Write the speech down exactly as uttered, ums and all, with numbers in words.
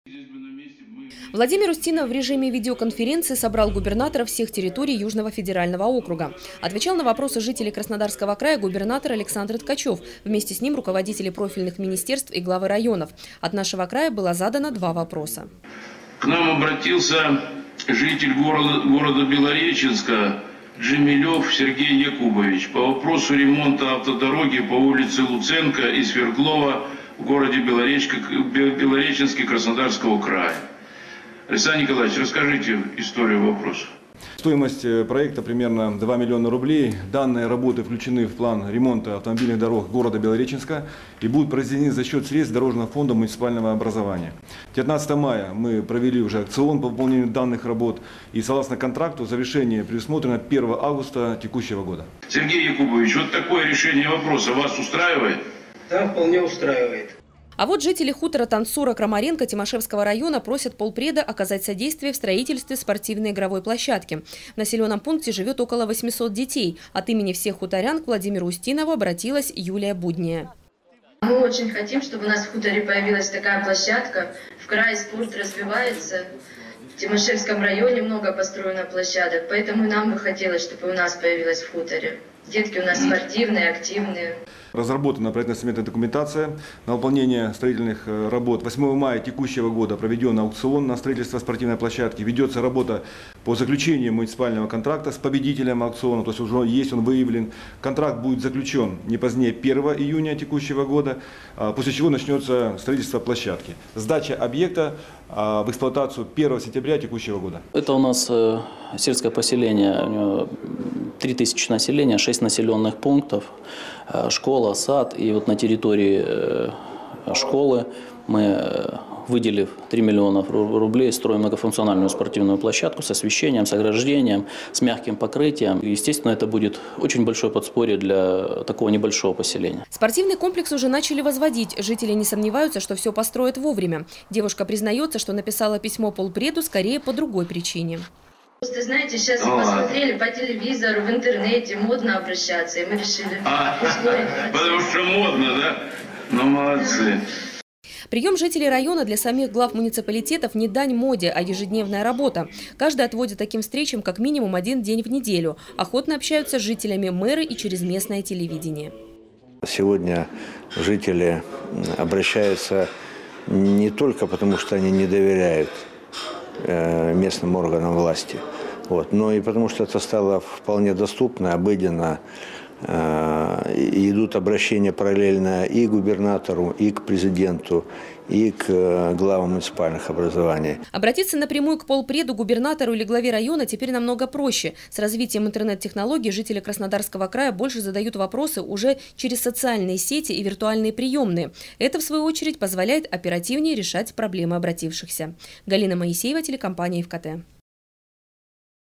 Владимир Устинов в режиме видеоконференции собрал губернаторов всех территорий Южного федерального округа. Отвечал на вопросы жителей Краснодарского края губернатор Александр Ткачев. Вместе с ним руководители профильных министерств и главы районов. От нашего края было задано два вопроса. К нам обратился житель города, города Белореченска Джемилев Сергей Якубович по вопросу ремонта автодороги по улице Луценко и Свердлова в городе Белореченске Краснодарского края. Александр Николаевич, расскажите историю вопроса. Стоимость проекта примерно два миллиона рублей. Данные работы включены в план ремонта автомобильных дорог города Белореченска и будут произведены за счет средств Дорожного фонда муниципального образования. девятнадцатого мая мы провели уже аукцион по выполнению данных работ и согласно контракту завершение предусмотрено первого августа текущего года. Сергей Якубович, вот такое решение вопроса вас устраивает? Да, вполне устраивает. А вот жители хутора Танцура Крамаренко Тимошевского района просят полпреда оказать содействие в строительстве спортивной игровой площадки. В населенном пункте живет около восьмисот детей. От имени всех хуторян к Владимиру Устинову обратилась Юлия Будняя. Мы очень хотим, чтобы у нас в хуторе появилась такая площадка. В крае спорт развивается. В Тимошевском районе много построено площадок. Поэтому нам бы хотелось, чтобы у нас появилась в хуторе. Детки у нас спортивные, активные. Разработана проектно-сметная документация на выполнение строительных работ. восьмого мая текущего года проведен аукцион на строительство спортивной площадки. Ведется работа по заключению муниципального контракта с победителем аукциона. То есть уже есть он выявлен. Контракт будет заключен не позднее первого июня текущего года, после чего начнется строительство площадки. Сдача объекта в эксплуатацию первого сентября текущего года. Это у нас сельское поселение. три тысячи населения, шесть населенных пунктов, школа, сад. И вот на территории школы мы, выделив три миллиона рублей, строим многофункциональную спортивную площадку с освещением, с ограждением, с мягким покрытием. Естественно, это будет очень большое подспорье для такого небольшого поселения. Спортивный комплекс уже начали возводить. Жители не сомневаются, что все построят вовремя. Девушка признается, что написала письмо полпреду скорее по другой причине. Просто, знаете, сейчас мы посмотрели по телевизору, в интернете, модно обращаться, и мы решили а, ускорить. Потому что модно, да? Ну, молодцы. Прием жителей района для самих глав муниципалитетов не дань моде, а ежедневная работа. Каждый отводит таким встречам как минимум один день в неделю. Охотно общаются с жителями мэры и через местное телевидение. Сегодня жители обращаются не только потому, что они не доверяют местным органам власти, вот, но и потому что это стало вполне доступно, обыденно. И идут обращения параллельно и к губернатору, и к президенту, и к главам муниципальных образований. Обратиться напрямую к полпреду, губернатору или главе района теперь намного проще. С развитием интернет-технологий жители Краснодарского края больше задают вопросы уже через социальные сети и виртуальные приемные. Это, в свою очередь, позволяет оперативнее решать проблемы обратившихся. Галина Моисеева, телекомпания ФКТ.